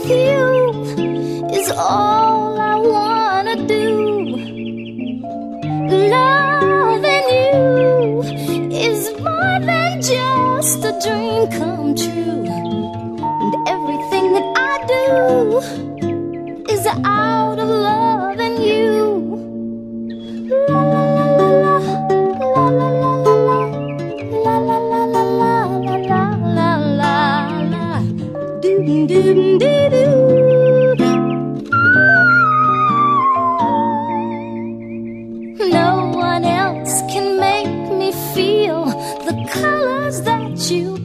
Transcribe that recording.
you is all I wanna do. Loving you is more than just a dream come true. And everything that I do is out of loving you. La la la la la, la la la la la, la la la la la, la la la la, doo doo doo doo doo. No one else can make me feel the colors that you